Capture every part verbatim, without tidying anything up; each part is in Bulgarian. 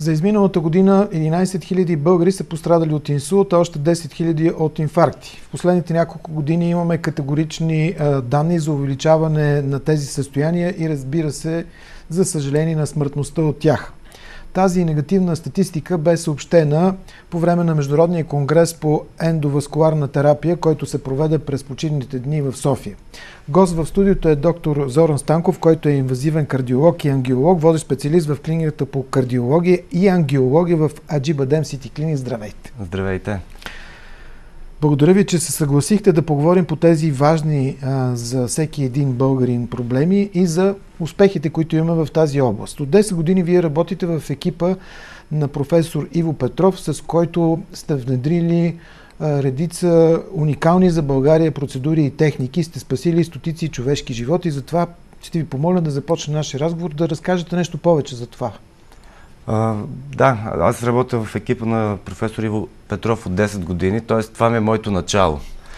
За изминалата година единайсет хиляди българи са пострадали от инсулт, а още десет хиляди от инфаркти. В последните няколко години имаме категорични а, данни за увеличаване на тези състояния и, разбира се, за съжаление, на смъртността от тях. Тази негативна статистика бе съобщена по време на Международния конгрес по ендоваскуларна терапия, който се проведе през почивните дни в София. Гост в студиото е доктор Зоран Станков, който е инвазивен кардиолог и ангиолог, водещ специалист в клиниката по кардиология и ангиология в Аджибадем Сити Клиник. Здравейте! Здравейте! Благодаря ви, че се съгласихте да поговорим по тези важни а, за всеки един българин проблеми и за успехите, които имаме в тази област. От десет години вие работите в екипа на професор Иво Петров, с който сте внедрили а, редица уникални за България процедури и техники, сте спасили стотици човешки животи. Затова ще ви помоля да започне нашия разговор, да разкажете нещо повече за това. А, да, аз работя в екипа на професор Иво Петров от десет години, т.е. това ми е моето начало.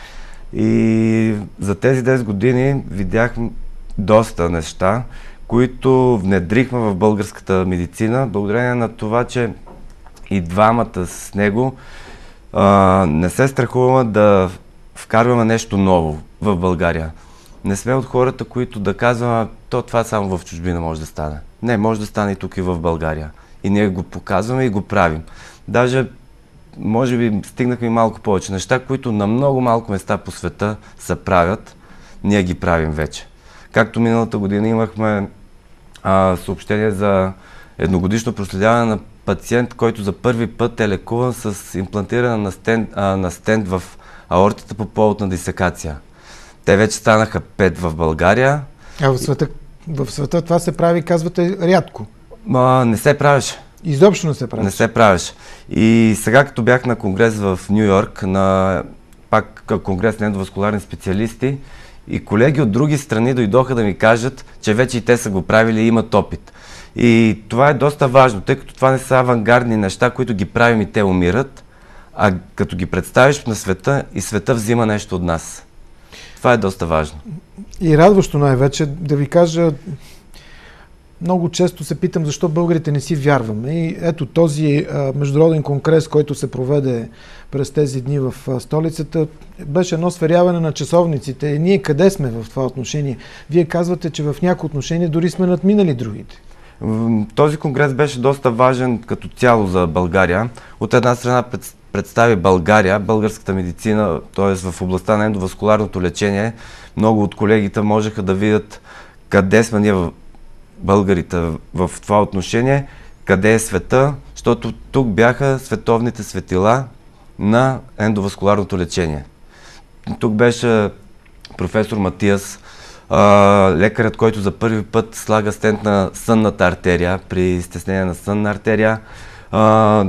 И за тези десет години видях доста неща, които внедрихме в българската медицина, благодарение на това, че и двамата с него а, не се страхуваме да вкарваме нещо ново в България. Не сме от хората, които да казваме, то това само в чужбина може да стане. Не, може да стане и тук и в България. И ние го показваме и го правим. Даже, може би, стигнахме и малко повече неща, които на много малко места по света се правят, ние ги правим вече. Както миналата година имахме а, съобщение за едногодишно проследяване на пациент, който за първи път е лекуван с имплантиране на стенд, а, на стенд в аортата по повод на дисекация. Те вече станаха пет в България. А в света, в света това се прави, казвате, рядко? Ма, не се правеше. Изобщо не се правеше? Не се правеше. И сега, като бях на конгрес в Нью-Йорк, на пак конгрес на ендоваскуларни специалисти, и колеги от други страни дойдоха да ми кажат, че вече и те са го правили и имат опит. И това е доста важно, тъй като това не са авангардни неща, които ги правим и те умират, а като ги представиш на света, и света взима нещо от нас. Това е доста важно. И радващо най-вече, да ви кажа, много често се питам защо българите не си вярваме. И ето този а, международен конгрес, който се проведе през тези дни в а, столицата, беше едно сверяване на часовниците. И ние къде сме в това отношение? Вие казвате, че в някои отношения дори сме надминали другите. Този конгрес беше доста важен като цяло за България. От една страна представи България, българската медицина, т.е. в областта на ендоваскуларното лечение. Много от колегите можеха да видят къде сме ние в българите в това отношение, къде е света, защото тук бяха световните светила на ендоваскуларното лечение. Тук беше професор Матиас, лекарят, който за първи път слага стент на сънната артерия, при стеснение на сънна артерия. А,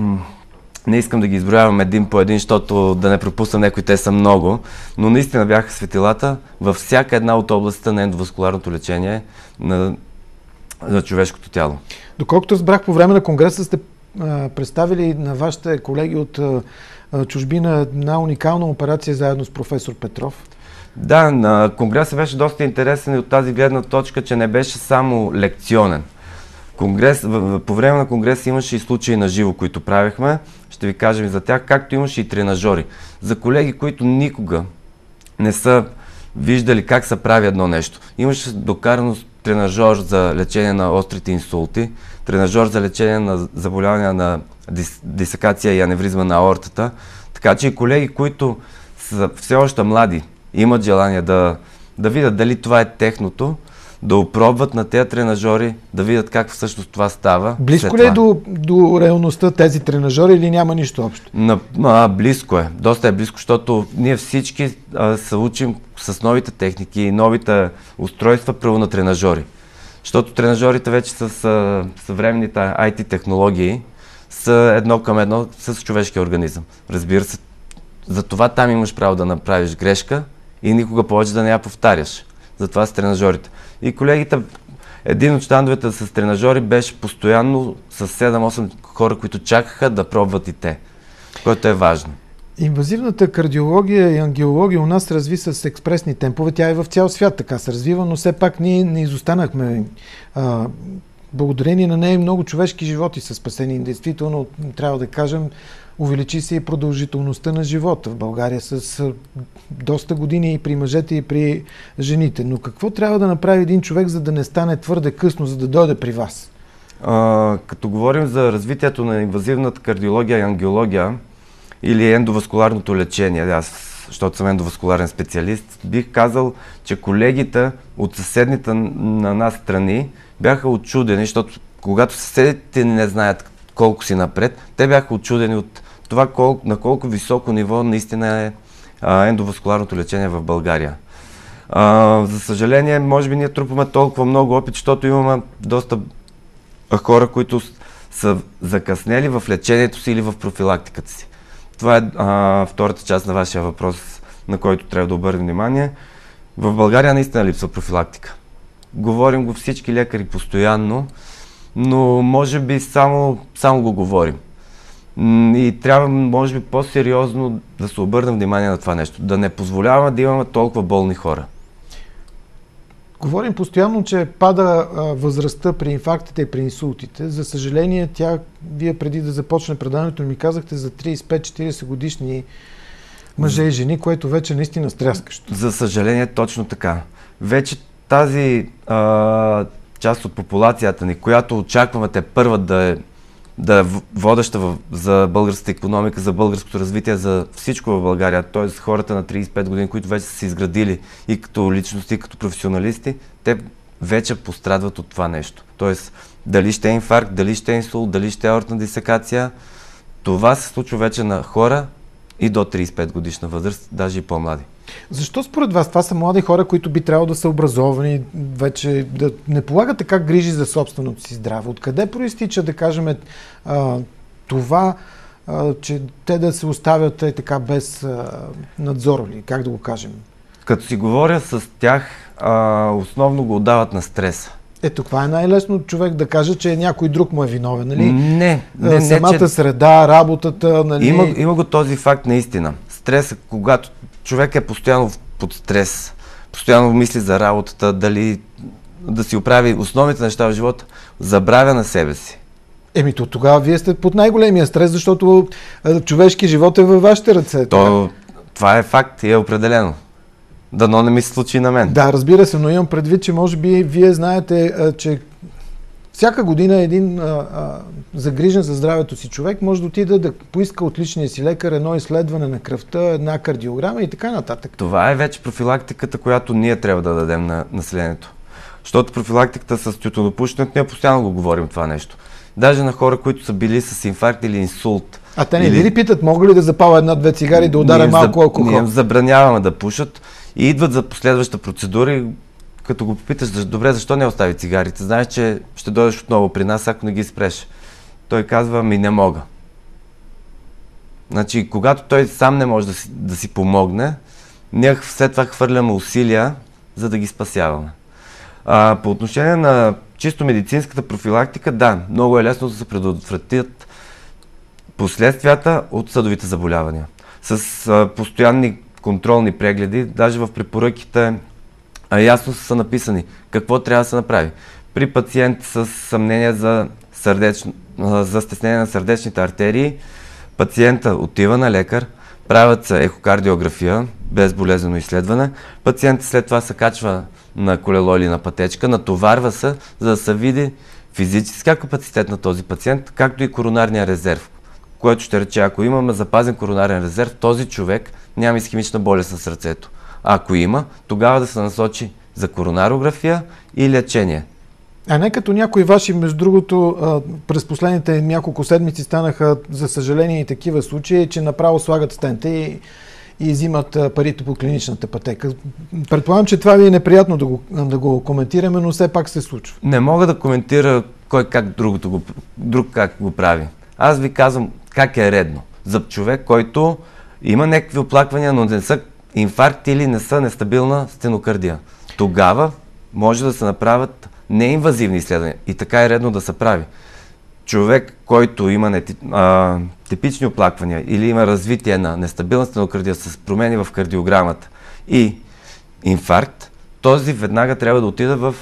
не искам да ги изброявам един по един, защото да не пропусна някои, те са много, но наистина бяха светилата във всяка една от областите на ендоваскуларното лечение на, на човешкото тяло. Доколкото разбрах, по време на конгреса сте а, представили на вашите колеги от а, чужбина една уникална операция заедно с професор Петров. Да, на конгреса беше доста интересен и от тази гледна точка, че не беше само лекционен. Конгрес, по време на конгреса имаше и случаи на живо, които правихме. Ще ви кажем за тях, както имаше и тренажори. За колеги, които никога не са виждали как се прави едно нещо. Имаше докарано тренажор за лечение на острите инсулти, тренажор за лечение на заболявания на дис, дисекация и аневризма на аортата. Така че и колеги, които са все още млади, имат желание да, да видят дали това е техното, да опробват на тези тренажори, да видят как всъщност това става. Близко ли е до, до реалността тези тренажори или няма нищо общо? На, а, близко е. Доста е близко, защото ние всички а, се учим с новите техники и новите устройства право на тренажори. Защото тренажорите вече с а, съвременните ай ти технологии са едно към едно с човешкия организъм. Разбира се, за това там имаш право да направиш грешка и никога повече да не я повтаряш. Затова с тренажорите. И колегите, един от щандовете с тренажори беше постоянно с седем-осем хора, които чакаха да пробват и те, което е важно. Инвазивната кардиология и ангиология у нас се разви с експресни темпове. Тя е в цял свят така се развива, но все пак ние не изостанахме. А, благодарение на нея много човешки животи са спасени. Действително, трябва да кажем, увеличи се и продължителността на живота в България с доста години и при мъжете, и при жените. Но какво трябва да направи един човек, за да не стане твърде късно, за да дойде при вас? А, като говорим за развитието на инвазивната кардиология и ангиология или ендоваскуларното лечение, аз, защото съм ендоваскуларен специалист, бих казал, че колегите от съседните на нас страни бяха отчудени, защото когато съседите не знаят колко си напред, те бяха отчудени от това колко, на колко високо ниво наистина е а, ендоваскуларното лечение в България. А, за съжаление, може би ние трупаме толкова много опит, защото имаме доста хора, които са закъснели в лечението си или в профилактиката си. Това е а, втората част на вашия въпрос, на който трябва да обърнем внимание. В България наистина липсва профилактика. Говорим го всички лекари постоянно, но може би само, само го говорим. И трябва, може би, по-сериозно да се обърнем внимание на това нещо. Да не позволяваме да имаме толкова болни хора. Говорим постоянно, че пада а, възрастта при инфарктите и при инсултите. За съжаление, тя, вие преди да започне предаването ми казахте за трийсет и пет четирийсет годишни мъже и жени, което вече наистина стряскащо. За съжаление, точно така. Вече тази а, част от популацията ни, която очакваме те първа да е, да е водеща в, за българската икономика, за българското развитие, за всичко в България, т.е. хората на трийсет и пет години, които вече са се изградили и като личности, и като професионалисти, те вече пострадват от това нещо. Т.е. дали ще е инфаркт, дали ще е инсулт, дали ще е аортна дисекация, това се случва вече на хора и до трийсет и пет годишна възраст, даже и по-млади. Защо според вас това са млади хора, които би трябвало да са образовани, вече да не полагат така грижи за собственото си здраве? Откъде проистича, да кажем, а, това, а, че те да се оставят е, така без а, надзор ли? Как да го кажем? Като си говоря с тях, а, основно го отдават на стреса. Ето, това е най-лесно човек да каже, че някой друг му е виновен, нали? Не, не, самата не, че... среда, работата, нали? Има, има го този факт наистина. Стрес, когато човек е постоянно под стрес, постоянно мисли за работата, дали да си оправи основните неща в живота, забравя на себе си. Еми, то тогава вие сте под най-големия стрес, защото човешки живот е във вашите ръце. То, това е факт и е определено. Дано не ми се случи на мен. Да, разбира се, но имам предвид, че може би вие знаете, че всяка година един а, а, загрижен за здравето си човек може да отиде да поиска от личния си лекар едно изследване на кръвта, една кардиограма и така нататък. Това е вече профилактиката, която ние трябва да дадем на населението. Защото профилактиката с тютюнопушенето, ние постоянно го говорим това нещо. Даже на хора, които са били с инфаркт или инсулт. А те не или... ли питат, мога ли да запаля една-две цигари, да ударя малко за... алкохол? Ние им забраняваме да пушат и идват за последваща процедура и като го попиташ, добре, защо не остави цигарите? Знаеш, че ще дойдеш отново при нас, ако не ги спреш. Той казва, ми не мога. Значи, когато той сам не може да си, да си помогне, ние след това хвърляме усилия, за да ги спасяваме. А, по отношение на чисто медицинската профилактика, да, много е лесно да се предотвратят последствията от съдовите заболявания. С а, постоянни контролни прегледи, даже в препоръките а, ясно са написани какво трябва да се направи. При пациент с съмнение за, сърдеч... за стеснение на сърдечните артерии, пациента отива на лекар, правят се ехокардиография, безболезнено изследване, пациентът след това се качва на колело или на пътечка, натоварва се, за да се види физическия капацитет на този пациент, както и коронарния резерв, което ще рече, ако имаме запазен коронарен резерв, този човек няма исхемична болест на сърцето. А ако има, тогава да се насочи за коронарография и лечение. А не като някои ваши, между другото, през последните няколко седмици станаха, за съжаление, и такива случаи, че направо слагат стента и, и взимат парите по клиничната пътека. Предполагам, че това ви е неприятно да го, да го коментираме, но все пак се случва. Не мога да коментира кой как другото го, друг как го прави. Аз ви казвам как е редно. За човек, който има някакви оплаквания, но не са инфаркт или не са нестабилна стенокардия. Тогава може да се направят неинвазивни изследвания. И така е редно да се прави. Човек, който има нети, а, типични оплаквания или има развитие на нестабилна стенокардия с промени в кардиограмата и инфаркт, този веднага трябва да отида в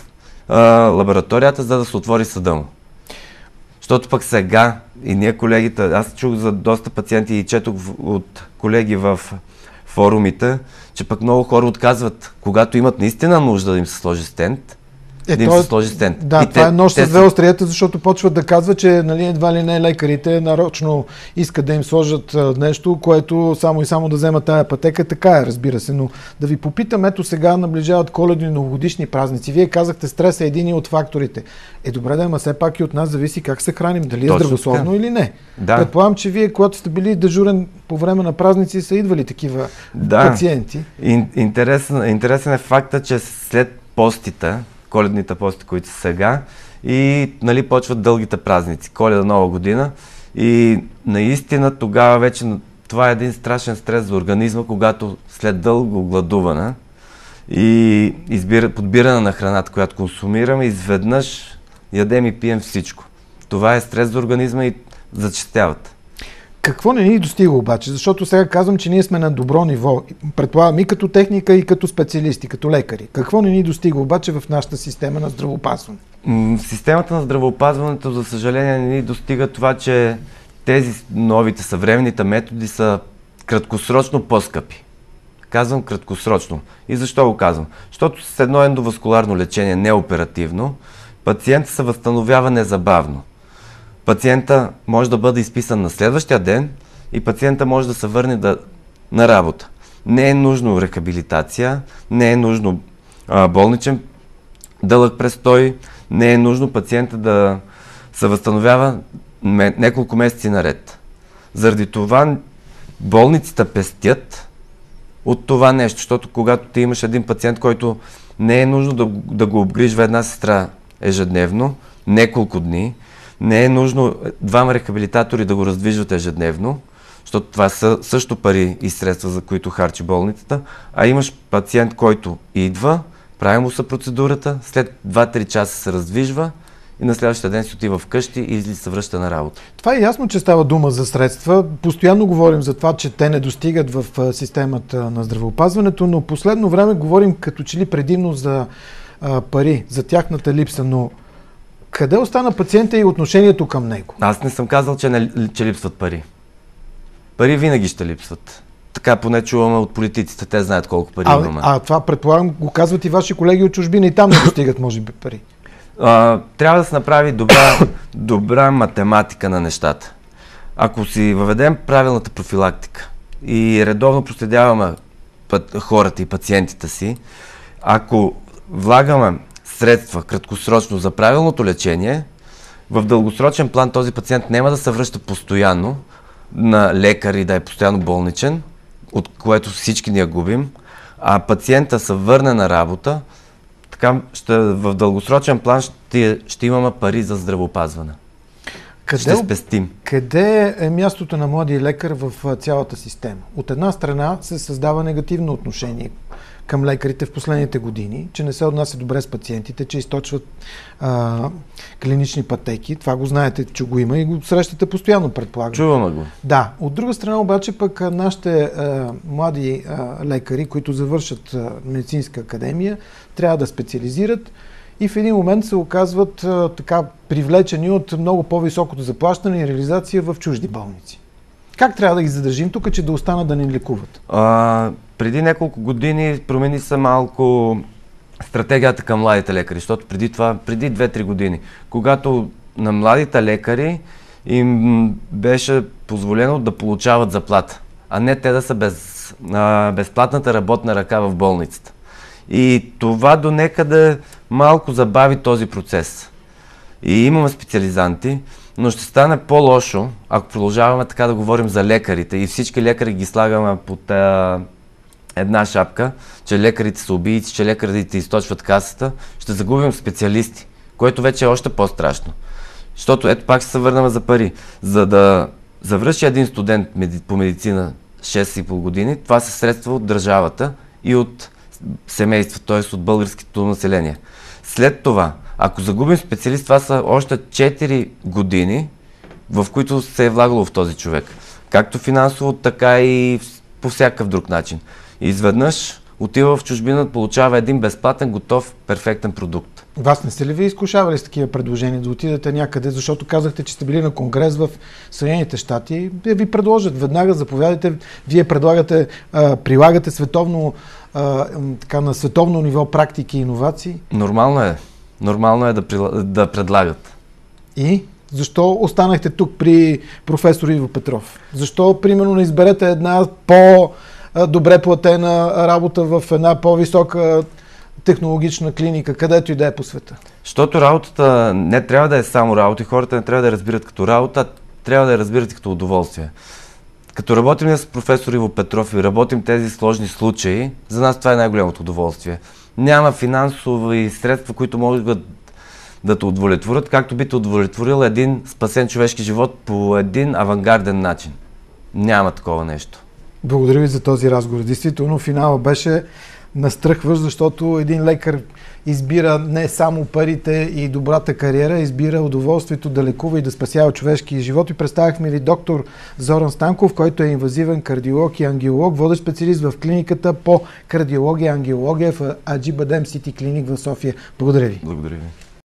а, лабораторията, за да се отвори съда му. Защото пък сега и ние колегите, аз чух за доста пациенти и четох от колеги в форумите, че пък много хора отказват, когато имат наистина нужда да им се сложи стент, Е, да им той, се сложи стент. Да, и това те, е нощ те с две острията, защото почват да казват, че нали, едва ли не лекарите нарочно искат да им сложат а, нещо, което само и само да вземат тая пътека. Така е, разбира се. Но да ви попитам, ето сега наближават коледни и новогодишни празници. Вие казахте, стрес е един от факторите. Е, добре да, ама все пак и от нас зависи как се храним, дали е здравословно или не. Да. Предполагам, че вие, когато сте били дежурен по време на празници, са идвали такива да. пациенти. Ин, интересен, интересен е факта, че след постите, коледните пости, които са сега, и нали, почват дългите празници, Коледа, Нова година, и наистина тогава вече това е един страшен стрес за организма, когато след дълго гладуване и избира, подбиране на храната, която консумираме, изведнъж ядем и пием всичко. Това е стрес за организма и зачестяват. Какво не ни достига обаче? Защото сега казвам, че ние сме на добро ниво. Предполагам и като техника, и като специалисти, като лекари. Какво не ни достига обаче в нашата система на здравеопазване? В системата на здравеопазването, за съжаление, не ни достига това, че тези новите съвременните методи са краткосрочно по-скъпи. Казвам краткосрочно. И защо го казвам? Защото с едно ендоваскуларно лечение, неоперативно, пациентът се възстановява незабавно. Пациента може да бъде изписан на следващия ден и пациента може да се върне да, на работа. Не е нужно рехабилитация, не е нужно а, болничен дълъг престой, не е нужно пациента да се възстановява ме, няколко месеци наред. Заради това болниците пестят от това нещо, защото когато ти имаш един пациент, който не е нужно да, да го обгрижва една сестра ежедневно, няколко дни, не е нужно двама рехабилитатори да го раздвижват ежедневно, защото това са също пари и средства, за които харчи болницата, а имаш пациент, който идва, прави му се процедурата, след два-три часа се раздвижва и на следващия ден си отива вкъщи и се връща на работа. Това е ясно, че става дума за средства. Постоянно говорим за това, че те не достигат в системата на здравеопазването, но последно време говорим като че ли предимно за а, пари, за тяхната липса, но къде остана пациента и отношението към него? Аз не съм казал, че, не, че липсват пари. Пари винаги ще липсват. Така поне чуваме от политиците, те знаят колко пари а, имаме. А това, предполагам, го казват и ваши колеги от чужбина и там не достигат, може би, пари. А, трябва да се направи добра, добра математика на нещата. Ако си въведем правилната профилактика и редовно проследяваме път, хората и пациентите си, ако влагаме средства краткосрочно за правилното лечение, в дългосрочен план този пациент няма да се връща постоянно на лекар и да е постоянно болничен, от което всички ние губим, а пациента се върне на работа, така ще, в дългосрочен план ще, ще имаме пари за здравеопазване. Къде, ще спестим. Къде е мястото на младия лекар в цялата система? От една страна се създава негативно отношение към лекарите в последните години, че не се отнася добре с пациентите, че източват а, клинични пътеки. Това го знаете, че го има и го срещате постоянно, предполагам. Чуваме го. Да. От друга страна обаче пък нашите а, млади а, лекари, които завършат а, медицинска академия, трябва да специализират и в един момент се оказват а, така привлечени от много по-високото заплащане и реализация в чужди болници. Как трябва да ги задържим тук, че да останат да ни лекуват? А, преди няколко години промени се малко стратегията към младите лекари, защото преди това, преди две-три години, когато на младите лекари им беше позволено да получават заплата, а не те да са без, а, безплатната работна ръка в болницата. И това до некъде малко забави този процес. И имаме специализанти, но ще стане по-лошо, ако продължаваме така да говорим за лекарите и всички лекари ги слагаме под а, една шапка, че лекарите са убийци, че лекарите източват касата, ще загубим специалисти, което вече е още по-страшно. Защото ето пак ще се върнем за пари. За да завърши един студент по медицина шест и пол години, това са средства от държавата и от семейства, т.е. от българското население. След това, ако загубим специалист, това са още четири години, в които се е влагало в този човек. Както финансово, така и по всякакъв друг начин. И изведнъж отива в чужбина, получава един безплатен, готов, перфектен продукт. Вас не сте ли ви изкушавали с такива предложения да отидете някъде, защото казахте, че сте били на конгрес в Съединените щати, ви предложат веднага, заповядайте, вие предлагате, а, прилагате световно, а, така, на световно ниво практики и иновации? Нормално е. Нормално е да, прила... да предлагат. И? Защо останахте тук при професор Иво Петров? Защо, примерно, не изберете една по-добре платена работа в една по-висока технологична клиника, където и да е по света? Защото работата не трябва да е само работа и хората не трябва да я разбират като работа, трябва да я разбират като удоволствие. Като работим с професор Иво Петров и работим тези сложни случаи, за нас това е най-голямото удоволствие. Няма финансови средства, които могат да, да те удовлетворят, както би те удовлетворил един спасен човешки живот по един авангарден начин. Няма такова нещо. Благодаря ви за този разговор. Действително, финала беше настръхващ, защото един лекар избира не само парите и добрата кариера, избира удоволствието да лекува и да спасява човешки живот. И представяхме ви доктор Зоран Станков, който е инвазивен кардиолог и ангиолог, водещ специалист в клиниката по кардиология и ангиология в Аджи Бадем Сити Клиник в София. Благодаря ви. Благодаря ви.